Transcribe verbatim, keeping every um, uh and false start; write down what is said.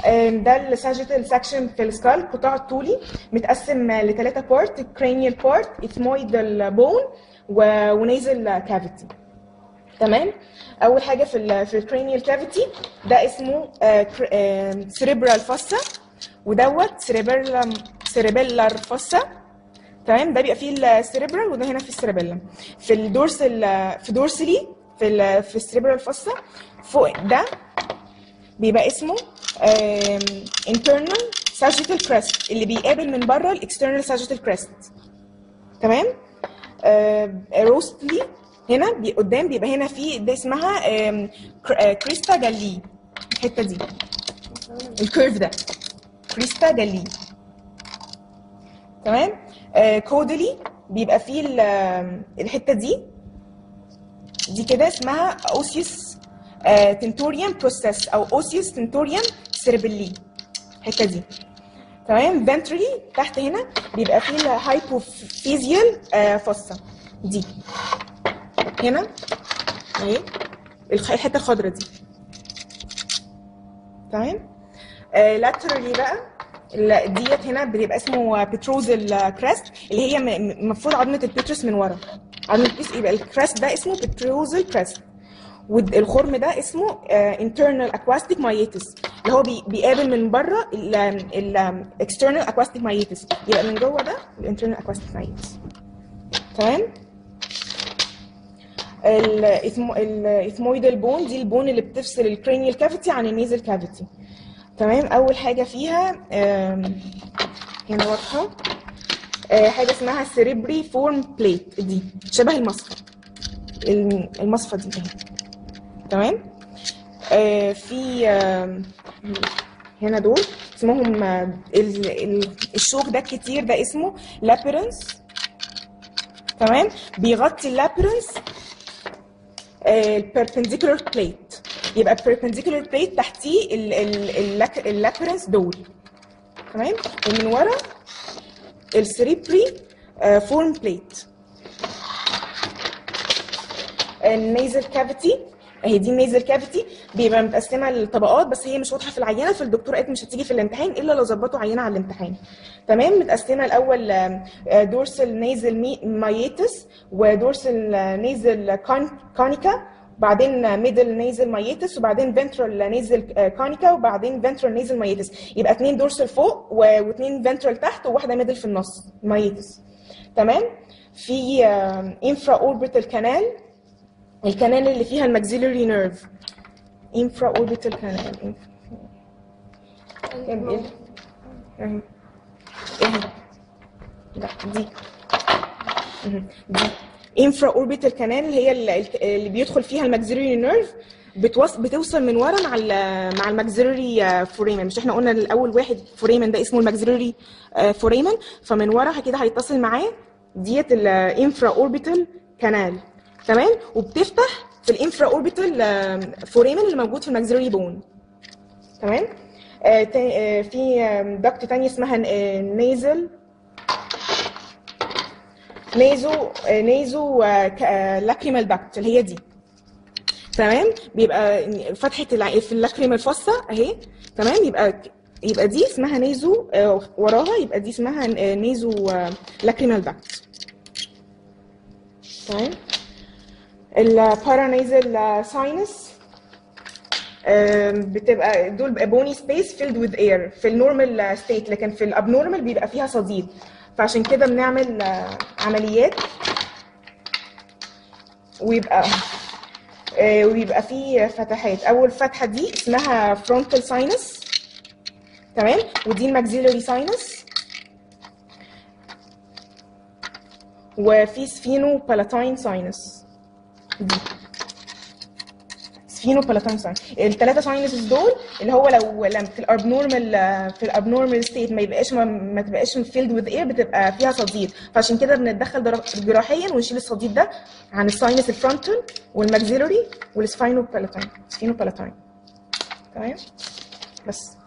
ده الساجيتال سكشن في السكال، القطاع الطولي متقسم لثلاثه بارت: الكرانيال بارت، اثمويدال بون، ونيزل كافيتي. تمام. اول حاجه في ال في الكرانيال كافيتي ده اسمه سيريبرال فوسا، ودوت سيريبيلم سيريبيلار فوسا. تمام. ده بيبقى فيه السيريبرال، وده هنا في السيريبيلم. في الدورسال في دورسلي في ال في السيريبرال فوسا فوق ده بيبقى اسمه internal sagittal crest، اللي بيقابل من بره الاكسترنال sagittal crest. تمام. روستلي هنا بي قدام بيبقى هنا في ده اسمها كريستا جالي، الحته دي الكيرف ده كريستا جالي. تمام. كودلي بيبقى فيه الحته دي دي كده اسمها اوسيوس تنتوريوم بروسيس او اوسيوس تنتوريوم سيربيلي، الحته دي. تمام. فنترلي تحت هنا بيبقى فيه الهايبوفيزيال فوسا دي هنا اهي الحته الخضراء دي. تمام. لاترالي بقى ديت هنا بيبقى اسمه بتروزل كريست، اللي هي المفروض عظمه البتروس من ورا، عظمه البتروس، يبقى الكريست ده اسمه بتروزل كريست. والخرم ده اسمه internal aquatic meatus، اللي هو بيقابل من بره ال external aquatic meatus، يبقى من جوه ده ال internal aquatic meatus. تمام. الاثمويدال بون دي البون اللي بتفصل الكرانيال كافيتي عن النيزل كافيتي. تمام. اول حاجه فيها هنا واضحه حاجه اسمها السيريبري فورم بليت، دي شبه المصفى المصفى دي اهي. تمام. آه في آه هنا دول اسمهم آه الشوك ده الكتير ده اسمه لابيرنس. تمام. بيغطي اللابيرنس البيربنديكولار بليت، يبقى البيربنديكولار بليت تحتيه اللابيرنس دول. تمام. ومن ورا السيريبري فورم بليت. النيزل كافيتي اهي دي النيزل كافيتي بيبقى متقسمه لطبقات، بس هي مش واضحه في العينه، فالدكتور قالت مش هتيجي في الامتحان الا لو ظبطوا عينه على الامتحان. تمام. متقسمه الاول دورسال نيزل مايتس، ودورسال نيزل كونيكا، وبعدين ميدل نيزل مايتس، وبعدين فنترال نيزل كونيكا، وبعدين فنترال نيزل مايتس. يبقى اثنين دورسال فوق واثنين فنترال تحت وواحده ميدل في النص مايتس. تمام. في انفرا اوربيتال كانال، الكنال اللي فيها الماكسيلري نيرف، انفرا اوربيتال كانال. اهي اهي لا دي دي انفرا اوربيتال كانال، اللي هي اللي بيدخل فيها الماكسيلري نيرف، بتوصل من ورا مع ال مع الماكسيلري فوريمن. مش احنا قلنا الاول واحد فوريمن ده اسمه الماكسيلري فوريمن، فمن ورا كده هيتصل معاه ديت الانفرا اوربيتال كانال. تمام. وبتفتح في الانفرا اوربيتال فوريمن اللي موجود في الماكسيلري بون. تمام. آه آه في دكت ثانيه اسمها نيزل نيزو آه نيزو لاكريمال دكت، اللي هي دي. تمام. بيبقى فتحه في اللاكريمال فوسا اهي. تمام. يبقى يبقى دي اسمها نيزو آه وراها يبقى دي اسمها نيزو لاكريمال دكت. تمام. البارانيزل ساينس بتبقى دول بوني سبيس فيلد وذ اير في النورمال ستيت، لكن في الابنورمال بيبقى فيها صديد، فعشان كده بنعمل عمليات ويبقى ويبقى فيه فتحات. اول فتحه دي اسمها فرونتال ساينس. تمام. ودي الماكسيلري ساينس. وفي سفينو بالاتاين ساينس، دي سفينو بالاتاين ساينس. الثلاثه ساينسز دول اللي هو لو لما في الابنورمال في الابنورمال ستيت ما يبقاش ما, ما تبقاش فيلد وذ اير، بتبقى فيها صديد، فعشان كده بنتدخل جراحيا ونشيل الصديد ده عن الساينس الفرونتال والماكسيلري والسفينو بالاتاين سفينو بالاتاين. تمام. بس